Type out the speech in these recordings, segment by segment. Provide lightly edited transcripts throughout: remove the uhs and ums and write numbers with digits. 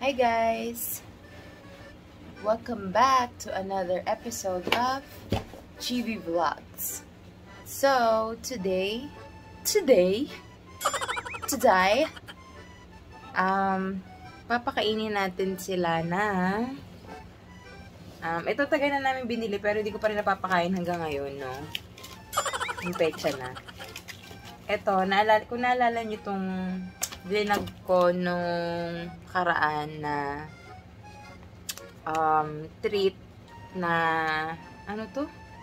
Hi guys! Welcome back to another episode of Chivie Vlogs. So, today, papakainin natin sila na ito tagal na namin binili pero hindi ko pa rin napapakain hanggang ngayon, no? Yung pecha na. Ito, kung naalala nyo itong vlog ko nung karaan na treat na ano to?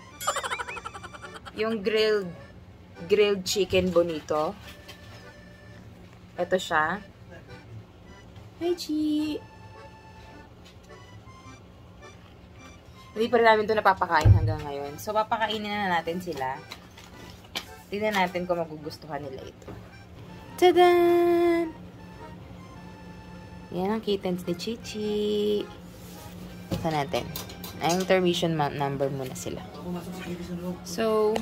Yung grilled chicken bonito. Ito siya. Hi, Chi! Hindi pa rin namin ito napapakain hanggang ngayon. So, papakainin na natin sila. Tignan natin kung magugustuhan nila ito. Tadaan! Yan ang kittens ni Chichi. Ito natin. Ay, intermission number muna sila. So,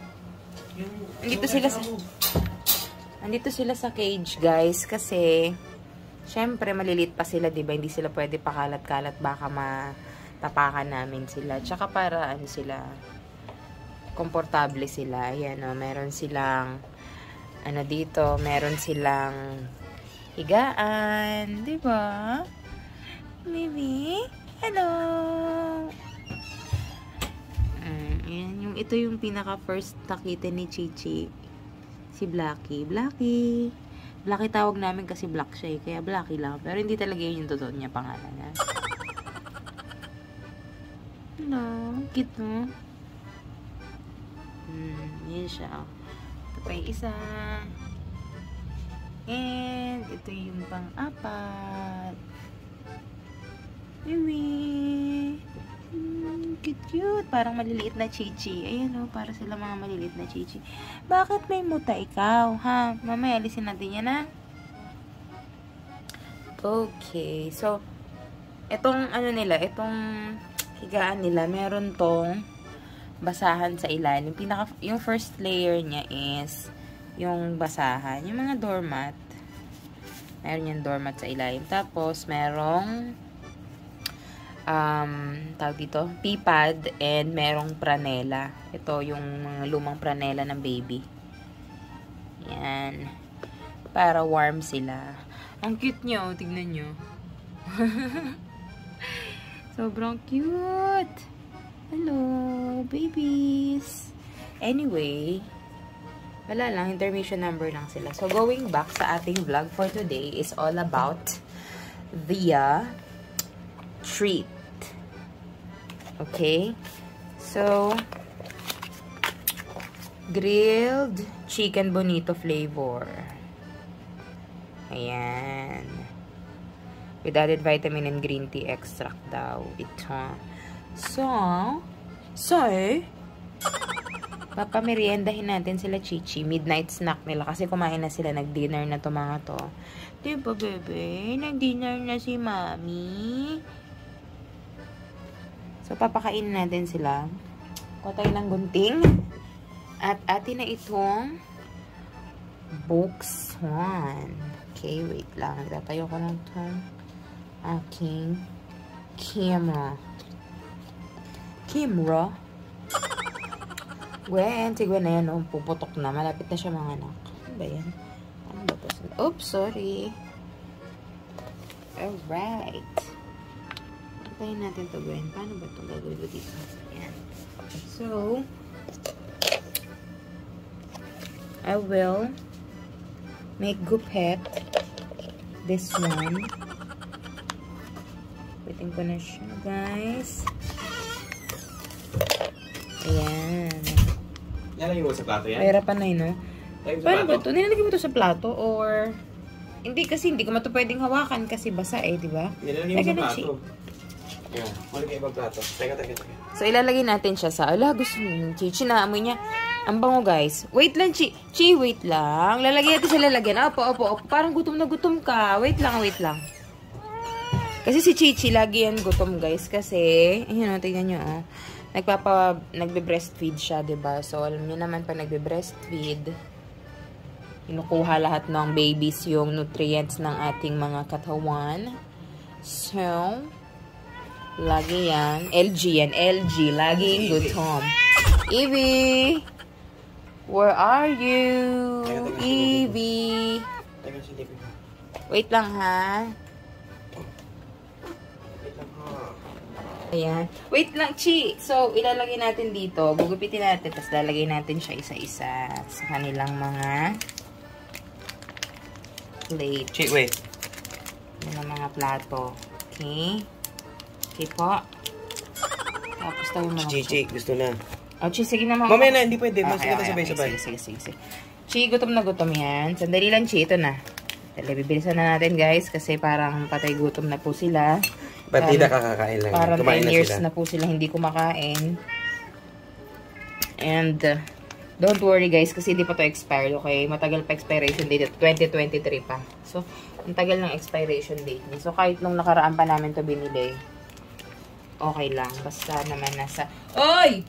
andito sila sa cage, guys. Kasi, syempre, maliliit pa sila, diba? Hindi sila pwede pakalat-kalat. Baka matapakan namin sila. Tsaka para, ano sila, komportable sila. Ayan, o. Meron silang ano dito, meron silang higaan, di ba? Maybe? Hello! Ayan, ito yung pinaka first nakita ni Chichi. Si Blackie. Blackie tawag namin kasi black siya eh, kaya Blackie lang. Pero hindi talaga yun yung totoo niya pangalan. Hello, cute mo. Yan siya. Ito pa yung isa. And, ito yung pang-apat. Yvie. Cute. Parang maliliit na Chichi. Ayan o, para sila mga maliliit na Chichi. Bakit may muta ikaw, ha? Mamaya, alisin natin yan, ha? Okay. So, itong, ano nila, itong higaan nila, meron tong basahan sa ilalim. Yung first layer niya is yung basahan. Yung mga doormat. Meron yung doormat sa ilalim. Tapos, merong tawag dito, pee pad and merong pranela. Ito yung mga lumang pranela ng baby. Yan. Para warm sila. Ang cute nyo. Tignan nyo. Sobrang cute. Hello, babies. Anyway, wala lang, intermission number lang sila. So, going back sa ating vlog for today is all about the treat. Okay? So, grilled chicken bonito flavor. Ayan. With added vitamin and green tea extract daw. Ito. So, papameriendahin natin sila Chichi. Midnight snack nila. Kasi kumain na sila. Nag-dinner na to mga to. Diba, bebe? Nag-dinner na si Mami. So, papakainin natin sila. Kutay ng gunting. At atin na itong box 1. Okay, wait lang. Tatayo ko lang itong aking camera. Gwen, si Gwen na yan, oh, puputok na. Malapit na siya mga anak. Ano ba yan? Ano ba ito? Oops, sorry. Alright. Patayin natin to, Gwen. Paano ba ito gagawin ko dito? Ayan. So, I will make gupet. This one. Pitin ko na siya, guys. Ayan. Nilalagay mo sa plato yan? Mahirapan na yun, no? Paano ba ito? Nilalagay mo ito sa plato or... Hindi kasi, hindi ko pwedeng hawakan kasi basa eh, di ba? Nilalagay mo sa plato. Yan. Malagay ibang plato. Teka. So, ilalagay natin siya sa... Ala, gusto niyo. Chichi, naamoy niya. Ang bango, guys. Wait lang, Chi, wait lang. Lalagay natin sa lalagyan. Opo. Parang gutom na gutom ka. Wait lang. Kasi si Chichi, lagi yan gutom, guys. Kasi, ayun o, tingnan nyo, oh. Nagbe-breastfeed siya, diba? So, alam niyo naman pa nagbe-breastfeed, kinukuha lahat ng babies yung nutrients ng ating mga katawan. So, lagi yan. LG yan. LG. Lagi gutom. Yvie! Where are you? Yvie! Wait lang, ha? Ayan. Wait lang, Chi. So, ilalagay natin dito. Gugupitin natin. Tapos, lalagay natin siya isa-isa sa kanilang mga plate. Chi, wait. Yan ang mga plato. Okay. Okay po. Tapos tayo mga Chichi, gusto na. Oh, Chi, sige na mga. Mamaya na, hindi pwede. Mas Okay, sabay-sabay. Sige. Chi, gutom na gutom yan. Sandali lang, Chi. Ito na. Bibilisan na natin, guys. Kasi parang patay gutom na po sila. Ba't di nakakakain lang? Parang 10 Kumain years na na po sila hindi kumakain. And, don't worry guys, kasi hindi pa to expired, okay? Matagal pa expiration date, 2023 pa. So, ang tagal ng expiration date niya. So, kahit nung nakaraan pa namin to binili, okay lang. Basta naman nasa... Oy!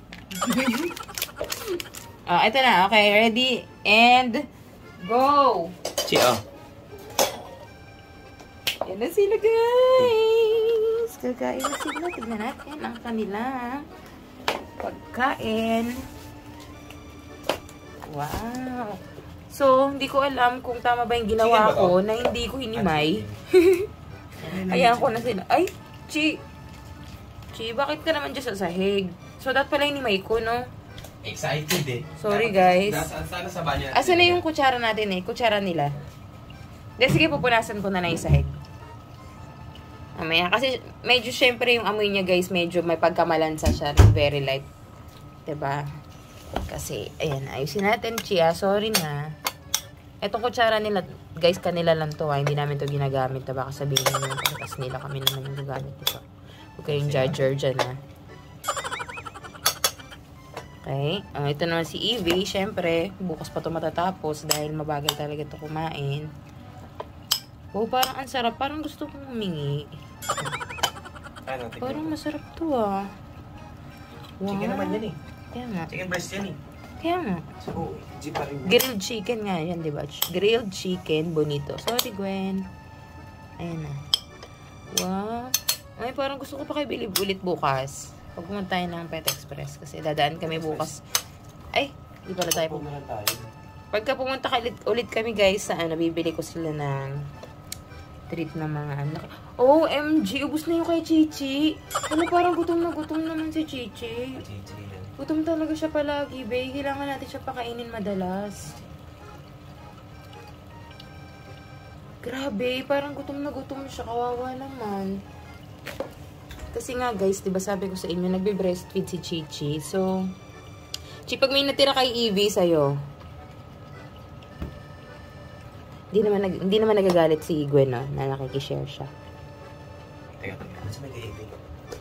Ito na. Okay, ready? And, go! Chi, oh. Yan na sila, guys. Kakain na sila. Tignan natin ang kanilang pagkain. Wow. So, hindi ko alam kung tama ba yung ginawa ko na hindi ko hinimay. Ayan ko na sila. Ay, Chi, bakit ka naman dyan sa sahig? So, dapat pala hinimay ko, no? Excited eh. Sorry, guys. Sana sa banyo. Asan na yung kutsara natin eh? Kutsara nila. Sige, pupunasan ko na yung sahig. Mamaya. Kasi medyo syempre yung amoy niya guys, medyo may pagkamalansa siya ng very light. Diba? Kasi, ayan, ayusin natin, Chia. Sorry na. Etong kutsara nila, guys, kanila lang to. Hindi namin to ginagamit. Baka sabihin nyo yung pagkas nila. Kami naman yung gagamit ito. Huwag kayong judger dyan, ha. Okay. Ito naman si Yvie. Syempre, bukas pa to matatapos dahil mabagal talaga ito kumain. Oh, parang ang sarap. Parang gusto kong humingi. Parang masarap to, ah. Wow. Chicken naman yan eh. Kaya nga. Chicken breast yan eh. Kaya nga. So, Grilled chicken nga yan, diba? Grilled chicken, bonito. Sorry, Gwen. Ayan na. Wow. Ay, parang gusto ko pa kayo bilib ulit bukas. Pag pumunta tayo ng Pet Express. Kasi dadaan kami bukas. Ay, di pala tayo pumunta. Pagka pumunta ulit kami, guys, sa bibili ko sila ng treat na mga anak. OMG, ubus na yung kay Chichi. Ano, parang gutom naman si Chichi. Gutom talaga siya palagi, babe. Kailangan natin siya pakainin madalas. Grabe, parang gutom siya. Kawawa naman. Kasi nga, guys, diba sabi ko sa inyo, nagbe-breastfeed si Chichi. So, Chi, pag may natira kay Yvie sa'yo, hindi naman nagagalit si Gwen, no? Na nakikishare siya. Teka. Ano sa may kay Yvie?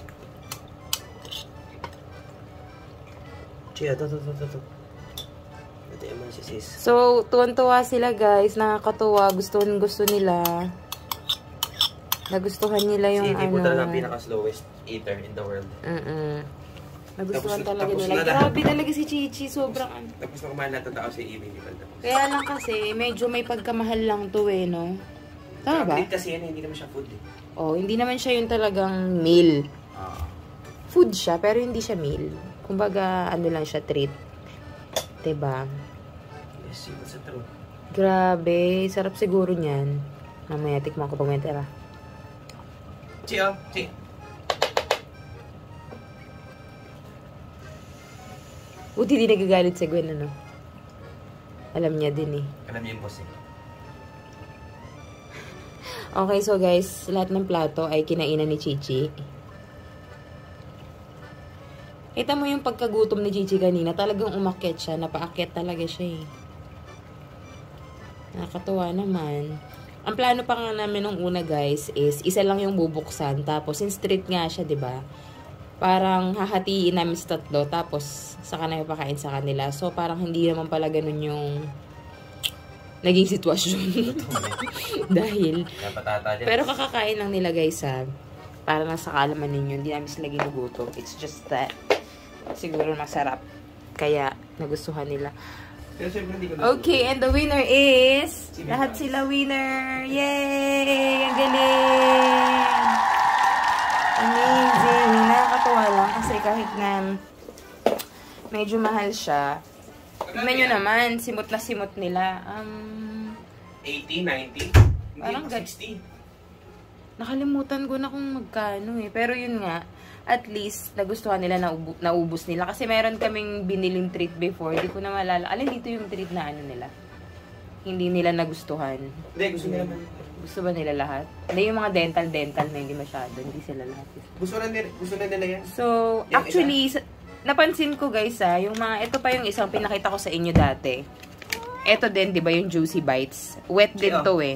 Chia, to. Ito yung mga sis. So, tuwan-tuwa sila, guys. Nakakatuwa. Gusto nila. Nagustuhan nila yung si Yvie po talaga ang pinaka-slowest eater in the world. Nagustuhan talaga nila. Grabe talaga si Chichi. Sobrang tapos na kumain lahat ng tao si Yvie. Kaya lang kasi, medyo may pagkamahal lang to eh, no? Tama ba? Kasi yan, hindi naman siya food eh. Oh, hindi naman siya yung talagang meal. Food siya, pero hindi siya meal. Kumbaga, ano lang siya, treat. Diba? Yes, yun sa true. Grabe, sarap siguro niyan. Mamaya, tikman ko pag may tira. Chi. Buti di nagagalit si Gwen, ano? Alam niya din eh. Alam niya yung boss eh. Okay, so guys, lahat ng plato ay kinainan ni Chichi. Kita mo yung pagkagutom ni Chichi kanina, talagang umakyat siya. Napaakyat talaga siya eh. Nakakatuwa naman. Ang plano pa nga namin nung una guys is isa lang yung bubuksan. Tapos since street nga siya, 'di ba? Parang hahatiin namin sa tatlo. Tapos saka na ipakain sa kanila. So parang hindi naman pala ganun yung naging sitwasyon. Dahil pero kakakain lang nila guys ha. Para nasa kaalaman ninyo, hindi namin sila ginugutom. It's just that siguro masarap. Kaya nagustuhan nila. Okay, and the winner is lahat sila winner. Yay! Ang galing! Amazing. Nakakatuwa lang kasi kahit na medyo mahal siya. Tignan nyo naman, simot na simot nila. 80, 90? Parang 60. Nakalimutan ko na kung magkano eh. Pero yun nga, at least nagustuhan nila, naubos nila. Kasi meron kaming biniling treat before. Hindi ko na malala. Alin dito yung treat na ano nila? Hindi nila nagustuhan. Hindi, gusto nila man. Gusto ba nila lahat? Hindi, yung mga dental na hindi masyado. Hindi sila lahat. Gusto na nila yan. So, actually, napansin ko guys yung mga, ito pa yung isang pinakita ko sa inyo dati. Ito din, di ba yung Juicy Bites? Wet din to eh.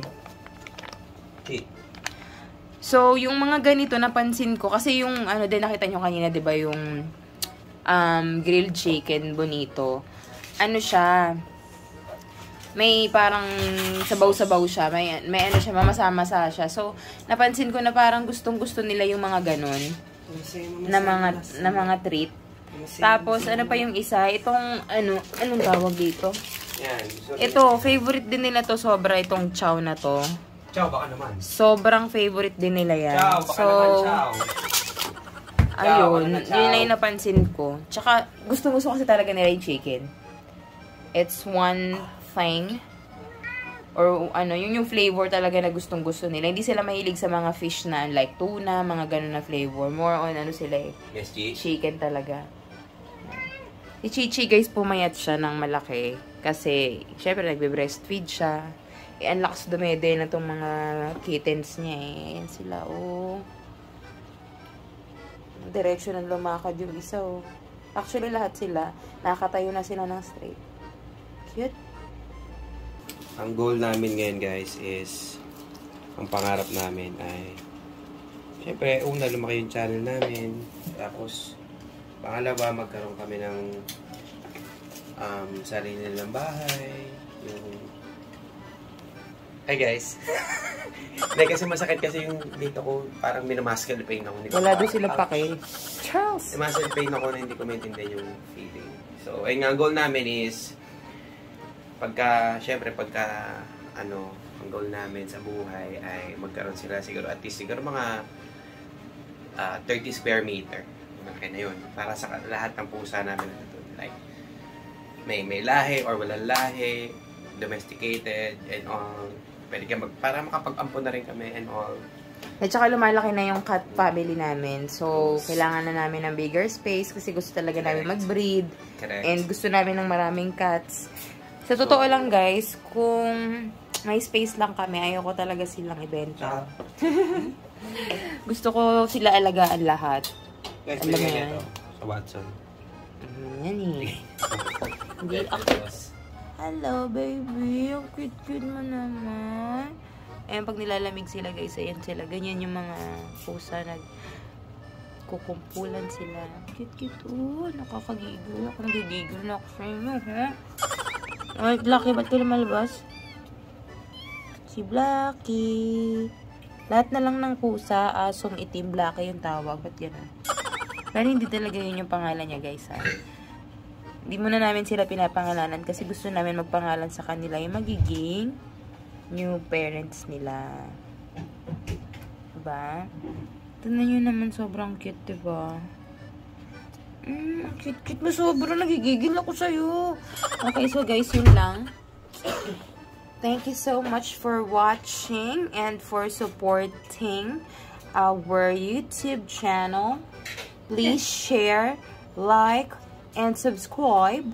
So, yung mga ganito, napansin ko, kasi yung, ano din, nakita nyo kanina, di ba, yung grilled chicken Bonito. Ano siya, may parang sabaw-sabaw siya, may ano siya, mamasa-masa siya. So, napansin ko na parang gustong-gusto nila yung mga ganon, na mga treat. Tapos, ano pa yung isa, itong, anong tawag dito? Yan. Ito, favorite din nila to, sobra itong chow na to. Chow, baka naman. Sobrang favorite din nila yan. Chow, baka naman chow. Ayun, yun na yung napansin ko. Tsaka, gusto-gusto kasi talaga nila yung chicken. It's one thing. Or yun yung flavor talaga na gustong-gusto nila. Hindi sila mahilig sa mga fish na like tuna, mga ganun na flavor. More on sila eh. Yes, G. Chicken talaga. Si Chichi guys, pumayat siya ng malaki. Kasi, syempre, nagbe-breastfeed siya. Ang lakas dumede na itong mga kittens niya eh. Ayan sila, oh. Direction ng lumakad yung isa, oh. Actually, lahat sila, nakatayo na sila ng straight. Cute. Ang goal namin ngayon, guys, is ang pangarap namin ay syempre, una, lumaki yung channel namin. Tapos, pangalawa, magkaroon kami ng sarili nilang bahay. Yung ay guys. Hindi kasi masakit kasi yung dito ko parang minamuscle pain ako. Wala doon sila pake. Charles! Muscle pain ako na hindi ko maintindihan yung feeling. So, ayun nga, ang goal namin is syempre ang goal namin sa buhay ay magkaroon sila siguro at least siguro mga 30 square meter. Okay na yun. Para sa lahat ng pusa namin nandun. Like, may lahi or walang lahi, domesticated, and all. Pwede ka para makapag-ampon na rin kami and all. At saka lumalaki na yung cat family namin. So, kailangan na namin ng bigger space kasi gusto talaga namin mag-breed. Correct. And gusto namin ng maraming cats. Sa totoo lang guys, kung may space lang kami, ayoko talaga silang ibenta. Gusto ko sila alagaan lahat. Guys, alam mo yan. Sa Watson. Yan eh. Hindi ako. Hello, baby. Ang cute-cute mo naman. Ayan, pag nilalamig sila, guys, ayan sila. Ganyan yung mga pusa. Nagkukumpulan sila. Cute-cute. Oh, nakakagigil. Ako nagigigil na ako sa inyo, ha? Ay, Blacky, ba't ka lumalabas? Si Blacky. Lahat na lang ng pusa, asong itim, Blacky yung tawag. Ba't gano'n? Pero hindi talaga yun yung pangalan niya, guys, ha? Hindi muna namin sila pinapangalanan kasi gusto namin magpangalan sa kanila yung magiging new parents nila. Diba? Tignan nyo naman, sobrang cute, diba? Cute mo, sobrang nagigigil ako sa'yo. Okay, so guys, yun lang. Thank you so much for watching and for supporting our YouTube channel. Please share, like, and subscribe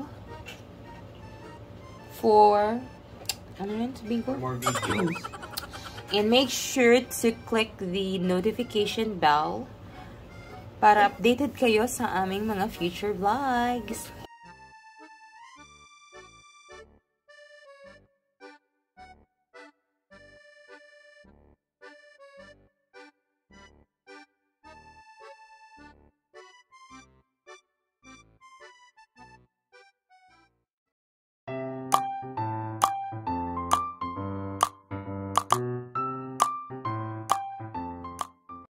for more videos. And make sure to click the notification bell para updated kayo sa aming mga future vlogs.